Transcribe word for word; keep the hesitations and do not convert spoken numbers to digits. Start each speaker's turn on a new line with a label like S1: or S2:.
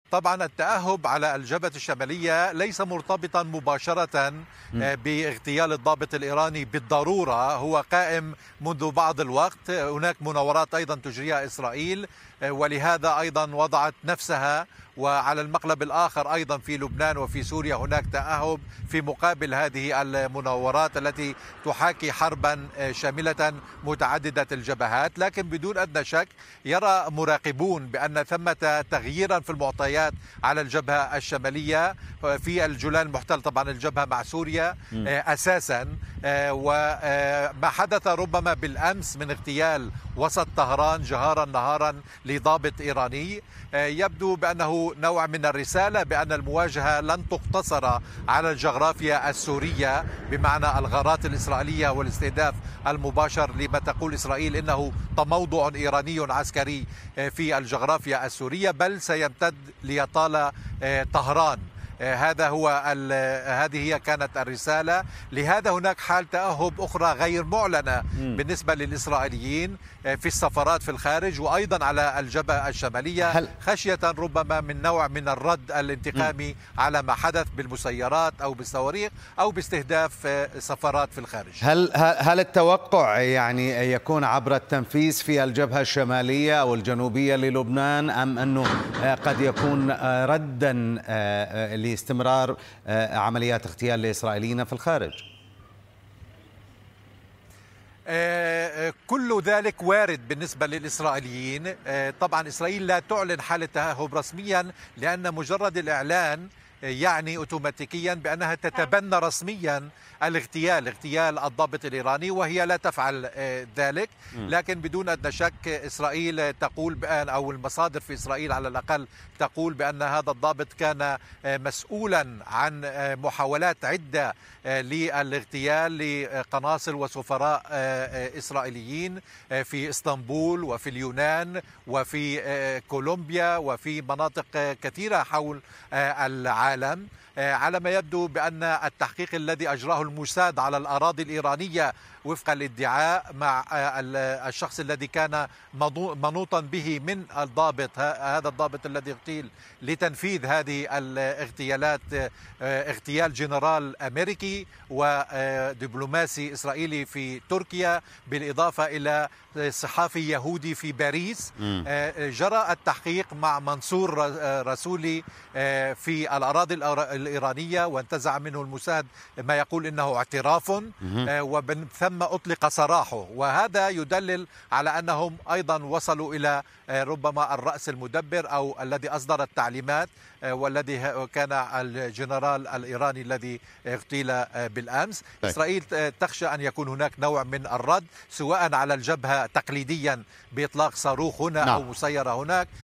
S1: طبعا التأهب على الجبهة الشمالية ليس مرتبطا مباشرة باغتيال الضابط الإيراني بالضرورة، هو قائم منذ بعض الوقت. هناك مناورات أيضا تجريها إسرائيل، ولهذا أيضا وضعت نفسها. وعلى المقلب الآخر أيضا في لبنان وفي سوريا هناك تأهب في مقابل هذه المناورات التي تحاكي حربا شاملة متعددة الجبهات. لكن بدون أدنى شك يرى مراقبون بأن ثمة تغييرا في المعطيات على الجبهة الشمالية في الجولان المحتل، طبعا الجبهة مع سوريا أساسا. وما حدث ربما بالأمس من اغتيال وسط طهران جهارا نهارا لضابط إيراني يبدو بأنه نوع من الرسالة بأن المواجهة لن تقتصر على الجغرافيا السورية، بمعنى الغارات الإسرائيلية والاستهداف المباشر لما تقول إسرائيل إنه تموضع إيراني عسكري في الجغرافيا السورية، بل سيمتد ليطال طهران. هذا هو هذه هي كانت الرسالة. لهذا هناك حال تأهب أخرى غير معلنة م. بالنسبة للإسرائيليين في السفارات في الخارج وأيضا على الجبهة الشمالية، هل... خشية ربما من نوع من الرد الانتقامي م. على ما حدث بالمسيرات أو بالصواريخ أو باستهداف سفارات في الخارج.
S2: هل هل التوقع يعني يكون عبر التنفيذ في الجبهة الشمالية أو الجنوبية للبنان، أم أنه قد يكون ردا لاستمرار عمليات اغتيال الإسرائيليين في الخارج؟
S1: كل ذلك وارد بالنسبة للإسرائيليين. طبعا إسرائيل لا تعلن حالة تأهب رسميا، لأن مجرد الإعلان يعني أوتوماتيكيا بأنها تتبنى رسميا الاغتيال اغتيال الضابط الإيراني، وهي لا تفعل ذلك. لكن بدون أدنى شك إسرائيل تقول بأن، أو المصادر في إسرائيل على الأقل تقول بأن هذا الضابط كان مسؤولا عن محاولات عدة للاغتيال لقناصل وسفراء إسرائيليين في إسطنبول وفي اليونان وفي كولومبيا وفي مناطق كثيرة حول العالم. على ما يبدو بأن التحقيق الذي أجراه الموساد على الأراضي الإيرانية وفق الادعاء مع الشخص الذي كان منوطا به من الضابط، هذا الضابط الذي اغتيل لتنفيذ هذه الاغتيالات، اغتيال جنرال أمريكي ودبلوماسي إسرائيلي في تركيا بالإضافة إلى صحافي يهودي في باريس. جرى التحقيق مع منصور رسولي في الأراضي الإيرانية وانتزع منه الموساد ما يقول إنه اعتراف، ومن ثم أطلق سراحه. وهذا يدلل على أنهم أيضا وصلوا إلى ربما الرأس المدبر أو الذي أصدر التعليمات، والذي كان الجنرال الإيراني الذي اغتيل بالأمس. طيب. إسرائيل تخشى أن يكون هناك نوع من الرد، سواء على الجبهة تقليديا بإطلاق صاروخ هنا نعم. أو مسيرة هناك،